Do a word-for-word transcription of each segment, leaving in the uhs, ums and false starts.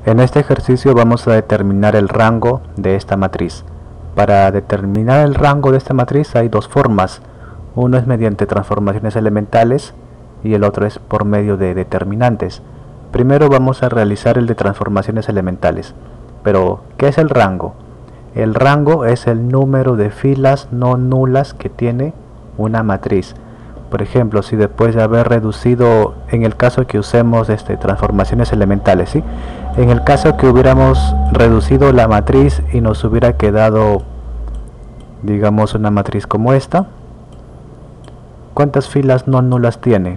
En este ejercicio vamos a determinar el rango de esta matriz. Para determinar el rango de esta matriz hay dos formas. Uno es mediante transformaciones elementales y el otro es por medio de determinantes. Primero vamos a realizar el de transformaciones elementales. Pero, ¿qué es el rango? El rango es el número de filas no nulas que tiene una matriz. Por ejemplo, si después de haber reducido, en el caso que usemos este, transformaciones elementales, ¿sí? En el caso que hubiéramos reducido la matriz y nos hubiera quedado, digamos, una matriz como esta, ¿cuántas filas no nulas tiene?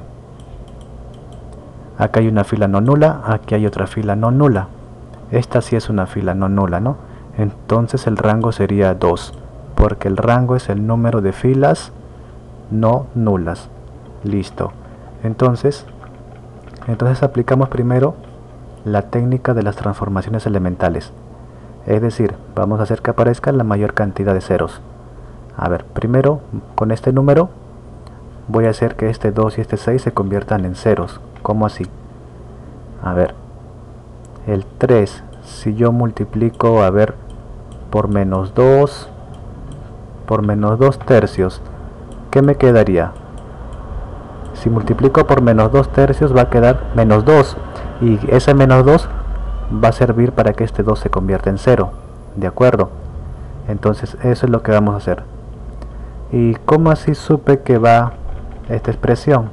Acá hay una fila no nula, aquí hay otra fila no nula. Esta sí es una fila no nula, ¿no? Entonces el rango sería dos, porque el rango es el número de filas no nulas. Listo. Entonces, entonces aplicamos primero la técnica de las transformaciones elementales. Es decir, vamos a hacer que aparezca la mayor cantidad de ceros. A ver, primero con este número voy a hacer que este dos y este seis se conviertan en ceros. ¿Cómo así? A ver, el tres, si yo multiplico, a ver, por menos dos, por menos dos tercios, ¿qué me quedaría? Si multiplico por menos dos tercios va a quedar menos dos, y ese menos dos va a servir para que este dos se convierta en cero, ¿de acuerdo? Entonces eso es lo que vamos a hacer. ¿Y cómo así supe que va esta expresión?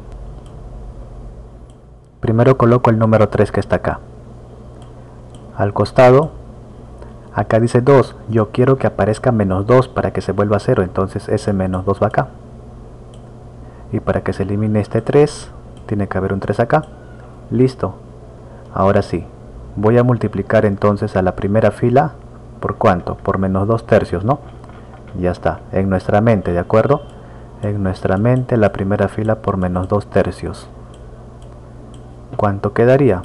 Primero coloco el número tres que está acá. Al costado, acá dice dos, yo quiero que aparezca menos dos para que se vuelva cero, entonces ese menos dos va acá. Y para que se elimine este tres, tiene que haber un tres acá. Listo. Ahora sí, voy a multiplicar entonces a la primera fila, ¿por cuánto? Por menos dos tercios, ¿no? Ya está, en nuestra mente, ¿de acuerdo? En nuestra mente la primera fila por menos dos tercios. ¿Cuánto quedaría?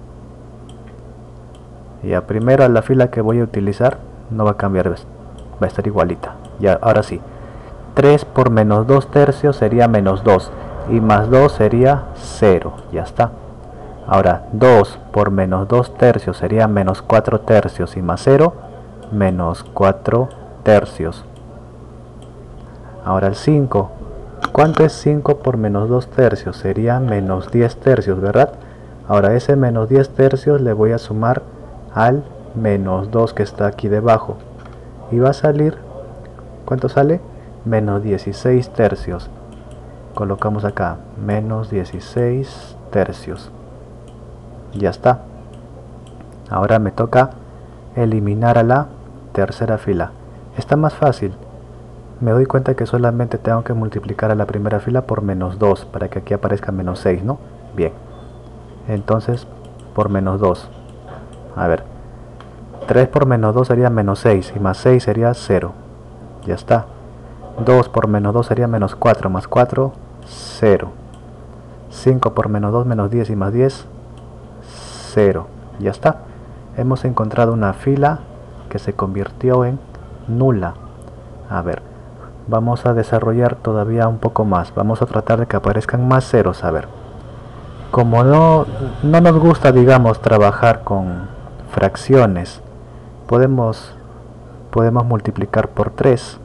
Y a primero a la fila que voy a utilizar no va a cambiar, va a estar igualita. Ya, ahora sí, tres por menos dos tercios sería menos dos, y más dos sería cero, ya está. Ahora dos por menos dos tercios sería menos cuatro tercios, y más cero, menos cuatro tercios. Ahora el cinco, ¿cuánto es cinco por menos dos tercios? Sería menos diez tercios, ¿verdad? Ahora ese menos diez tercios le voy a sumar al menos dos que está aquí debajo, y va a salir, ¿cuánto sale? Menos dieciséis tercios. Colocamos acá menos dieciséis tercios. Ya está. Ahora me toca eliminar a la tercera fila. Está más fácil. Me doy cuenta que solamente tengo que multiplicar a la primera fila por menos dos para que aquí aparezca menos seis, ¿no? Bien. Entonces, por menos dos. A ver, tres por menos dos sería menos seis, y más seis sería cero. Ya está. dos por menos dos sería menos cuatro, más cuatro, cero. cinco por menos dos, menos diez, y más diez, cero. Ya está. Hemos encontrado una fila que se convirtió en nula. A ver, vamos a desarrollar todavía un poco más. Vamos a tratar de que aparezcan más ceros. A ver, como no, no nos gusta, digamos, trabajar con fracciones, podemos, podemos multiplicar por tres.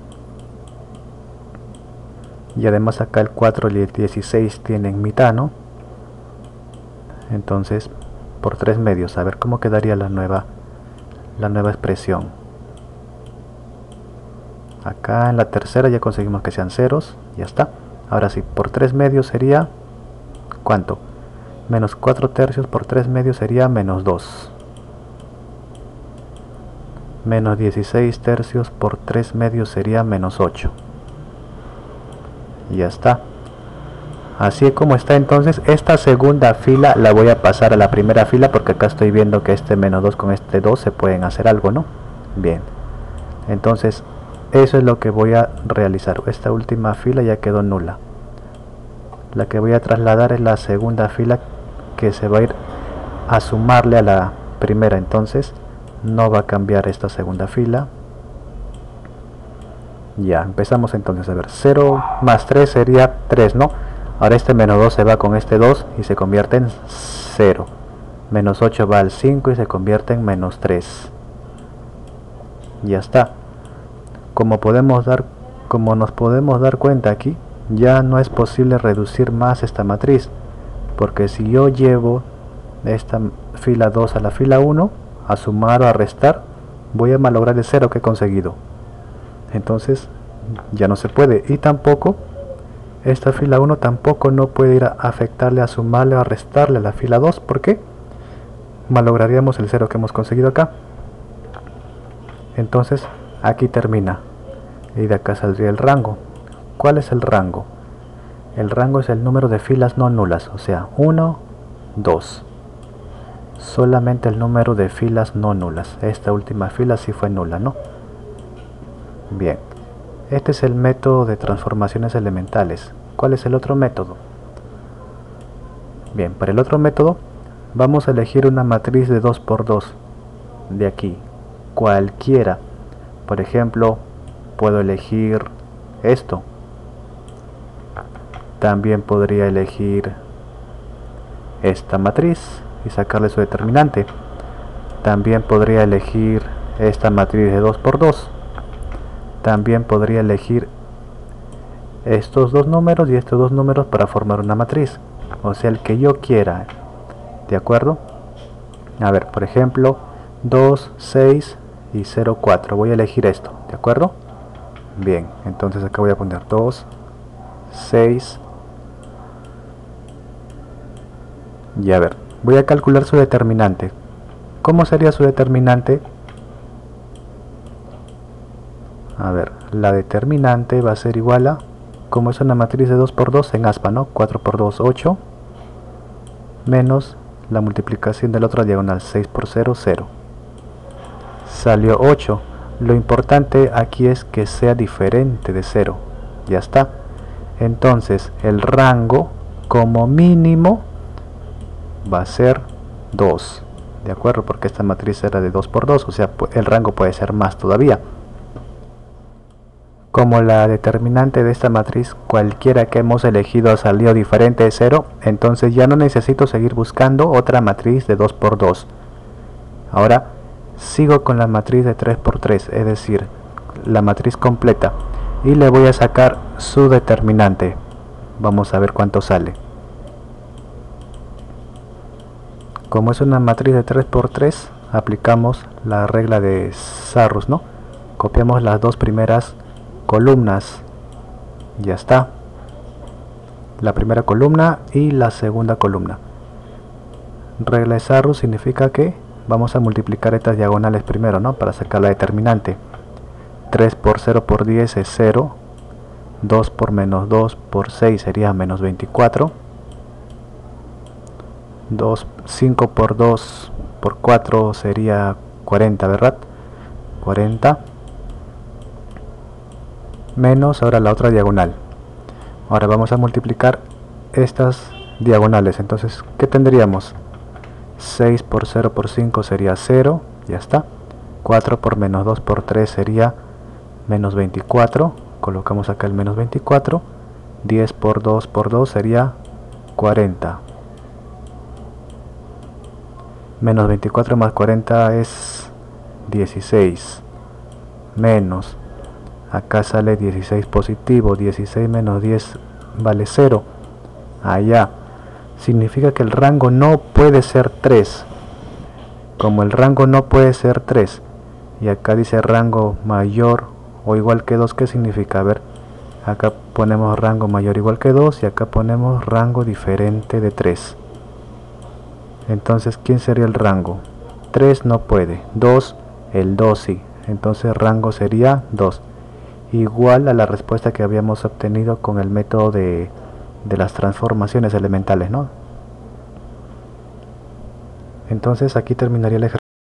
Y además acá el cuatro y el dieciséis tienen mitad, ¿no? Entonces, por tres medios. A ver cómo quedaría la nueva, la nueva expresión. Acá en la tercera ya conseguimos que sean ceros. Ya está. Ahora sí, por tres medios sería, ¿cuánto? Menos cuatro tercios por tres medios sería menos dos. Menos dieciséis tercios por tres medios sería menos ocho. Ya está. Así como está, entonces esta segunda fila la voy a pasar a la primera fila, porque acá estoy viendo que este menos dos con este dos se pueden hacer algo, ¿no? Bien. Entonces eso es lo que voy a realizar. Esta última fila ya quedó nula. La que voy a trasladar es la segunda fila, que se va a ir a sumarle a la primera. Entonces no va a cambiar esta segunda fila. Ya, empezamos entonces. A ver, cero más tres sería tres, ¿no? Ahora este menos dos se va con este dos y se convierte en cero. Menos ocho va al cinco y se convierte en menos tres. Ya está. Como podemos dar, como nos podemos dar cuenta aquí, ya no es posible reducir más esta matriz, porque si yo llevo esta fila dos a la fila uno, a sumar o a restar, voy a malograr el cero que he conseguido. Entonces ya no se puede, y tampoco esta fila uno tampoco no puede ir a afectarle, a sumarle o a restarle a la fila dos, porque malograríamos el cero que hemos conseguido acá. Entonces aquí termina, y de acá saldría el rango. ¿Cuál es el rango? El rango es el número de filas no nulas, o sea, uno, dos. Solamente el número de filas no nulas. Esta última fila sí fue nula, ¿no? Bien, este es el método de transformaciones elementales. ¿Cuál es el otro método? Bien, para el otro método vamos a elegir una matriz de dos por dos de aquí, cualquiera. Por ejemplo, puedo elegir esto. También podría elegir esta matriz y sacarle su determinante. También podría elegir esta matriz de dos por dos. También podría elegir estos dos números y estos dos números para formar una matriz, o sea, el que yo quiera. ¿De acuerdo? A ver, por ejemplo, dos, seis y cero, cuatro. Voy a elegir esto, ¿de acuerdo? Bien, entonces acá voy a poner dos, seis. Y a ver, voy a calcular su determinante. ¿Cómo sería su determinante? A ver, la determinante va a ser igual a, como es una matriz de dos por dos en aspa, ¿no? cuatro por dos, ocho, menos la multiplicación de la otra diagonal, seis por cero, cero. Salió ocho. Lo importante aquí es que sea diferente de cero. Ya está. Entonces, el rango como mínimo va a ser dos. ¿De acuerdo? Porque esta matriz era de dos por dos, o sea, el rango puede ser más todavía. Como la determinante de esta matriz, cualquiera que hemos elegido ha salido diferente de cero, entonces ya no necesito seguir buscando otra matriz de dos por dos. Ahora sigo con la matriz de tres por tres, es decir, la matriz completa, y le voy a sacar su determinante. Vamos a ver cuánto sale. Como es una matriz de tres por tres, aplicamos la regla de Sarrus, ¿no? Copiamos las dos primeras columnas, ya está, la primera columna y la segunda columna. Regla de Sarrus significa que vamos a multiplicar estas diagonales primero, ¿no? Para sacar la determinante. tres por cero por diez es cero, dos por menos dos por seis sería menos veinticuatro, dos, cinco por dos por cuatro sería cuarenta, ¿verdad? cuarenta. Menos ahora la otra diagonal. Ahora vamos a multiplicar estas diagonales. Entonces, ¿qué tendríamos? seis por cero por cinco sería cero, ya está. cuatro por menos dos por tres sería menos veinticuatro, colocamos acá el menos veinticuatro. diez por dos por dos sería cuarenta. Menos veinticuatro más cuarenta es dieciséis. Menos, acá sale dieciséis positivo, dieciséis menos diez vale cero. Allá significa que el rango no puede ser tres. Como el rango no puede ser tres, y acá dice rango mayor o igual que dos, ¿qué significa? A ver, acá ponemos rango mayor o igual que dos y acá ponemos rango diferente de tres. Entonces, ¿quién sería el rango? tres no puede, dos, el dos sí. Entonces rango sería dos, igual a la respuesta que habíamos obtenido con el método de, de las transformaciones elementales, ¿no? Entonces aquí terminaría el ejercicio.